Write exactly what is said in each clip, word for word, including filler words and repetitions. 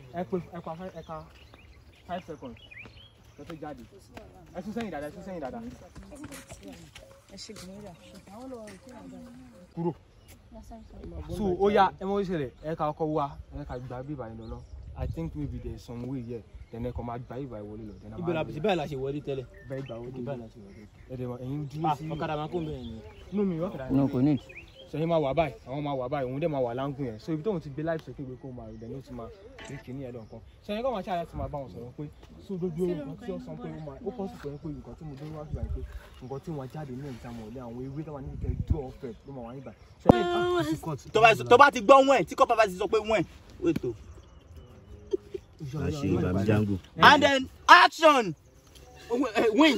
ẹ pé ẹ pa ẹ ka five seconds ẹ tó jáde ẹ tún sẹ́yìn dáadáa ẹ tún sẹ́yìn dáadáa. ẹ ṣe gbìyànjú àwọn lọ kúrò so ó yá ẹ mọ ìṣẹ̀lẹ̀ ẹ ká ọkọ wa ẹ ká gba bíbá yín lọ. I think maybe there's some way here then ẹ kàn máa gba ìbá ìwọlé lọ. ibi la bìí báyìí la ṣe wọlé tẹ́lẹ̀. bẹ́ẹ̀ gbà wọlé báyìí la ṣe wọlé. ẹ dẹ̀ ẹ̀yin dúró sí. ọ̀kadà máa kó bẹ́ẹ̀ ni. inú mi ọ̀kadà no kò ní. sẹ́yìn máa wà báyìí àwọn máa wà báyìí òun dẹ̀ máa wà láǹgùn yẹn so ibi tóun ti gbé live sókè gbé kó máa rí dẹ̀ ní ó ti máa rí kìíní ẹ̀ lọ́nkàn sẹ́yìn kọ́ máa ṣáà láti máa bá wọn sọ̀rọ̀ pé so dojú nǹkan tí ó sọ pé ó máa ó pọ̀ sí pé pé nǹkan tí mo dé wá fìgbà pé nǹkan tí wọ́n jáde ní ẹ̀já mọ̀ lé àwọn ewé tó wà níbi kẹ́ draw ọ̀fẹ́ ló máa wà níbà. tó bá ti gbọ́ wẹ́n tí kọ́pá bá ti sọ pé wẹ́n wètò. And then action. Win.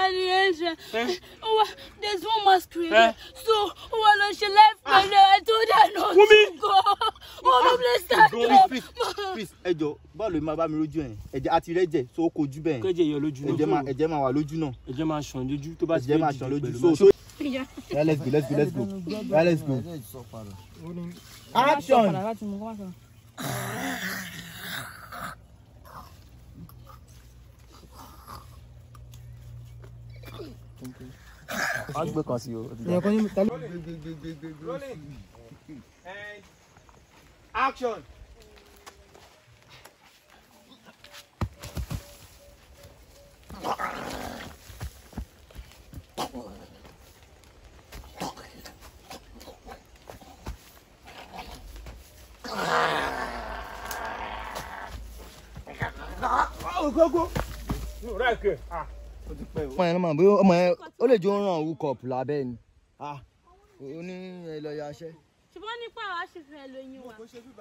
There's one masquerade. Eh? So, one on she left my I told her not to go. Oh, please start. Please, please, please. Ejo, bọ́ọ̀lù ma bá mi lójú ẹ̀. Ẹ̀jẹ̀ àti rẹ́jẹ̀ so kò jú bẹ́ẹ̀. Kẹ́jẹ̀ yọ lójú náà. Ẹ̀jẹ̀ máa ẹ̀jẹ̀ máa wà lójú náà. Ẹ̀jẹ̀ máa ṣàn lójú tó bá ti ẹ̀jẹ̀ máa ṣàn lójú. So, so. Yeah, let's go, let's go, let's go. Yeah, let's go. Action. Agbe kan sí o. Rolling and action. Oh, go go. No, right here. Ah. ọmọ yẹn máa bóyá ọmọ yẹn ó lè jó ràn wú kọ̀ọ̀pù lábẹ́ ni ó ní ẹlọ́yà aṣẹ́. ṣùgbọ́n nípa àwọn aṣèfẹ́ lóyún wa.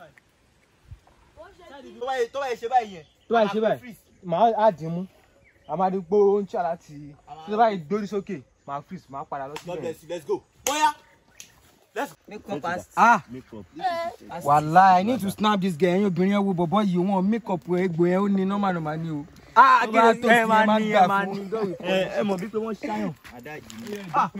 tó bá yẹ ṣe báyìí yẹn. tó bá yẹ ṣe báyìí màá á dín mú àmàdé gbó oúnjẹ láti tó bá yẹ dórí sókè màá freeze màá padà lọ sí bẹ́ẹ̀. let's go. bóyá. let's make up as ah wàláì I need to snap this guy ẹ̀yin obìnrin ẹ̀ wo bọ̀bọ̀ yìí wọ́n make up egbò yẹn ó ní normal normal ni o. ah kí ló tó ẹ máa ní ẹ máa ní ẹ mọ̀ bí pé wọ́n ṣáyàn.